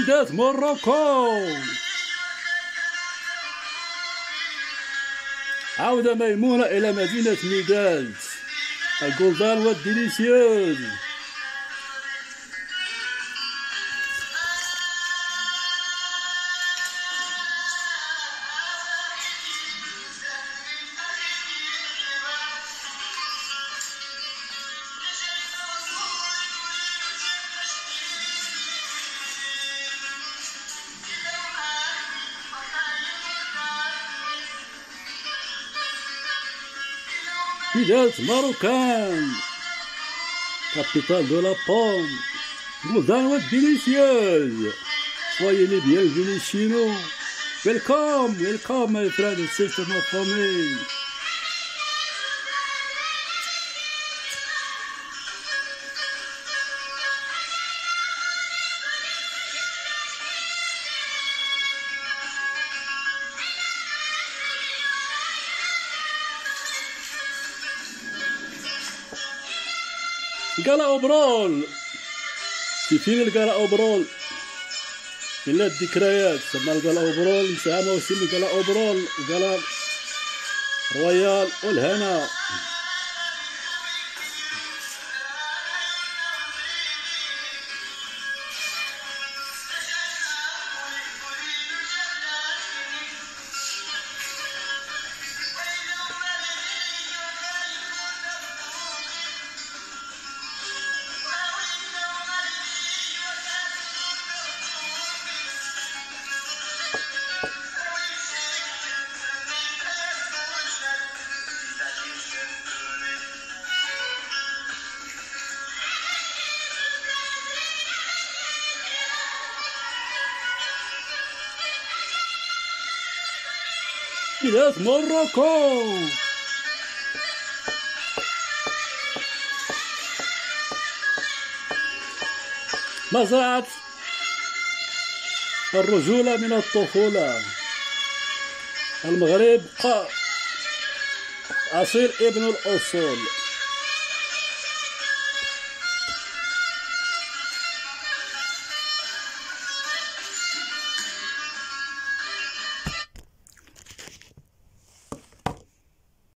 بداية موروكو. عودة ميمونة إلى مدينة ميغاز. الجولدان والديليسيوز. بداية ماروكان capitale de la pomme. Golden with delicious. Soyez les bienvenus chez nous. Welcome, welcome my friends and sisters, my family. قلا أوبرول. كيفين القلا أوبرول؟ إلا الذكريات تما القلا أوبرول مساها موسم القلا أوبرول وقلا رويال والهنا. بداية موروكو. مزرعة الرجولة من الطفولة. المغرب أصيل ابن الأصول.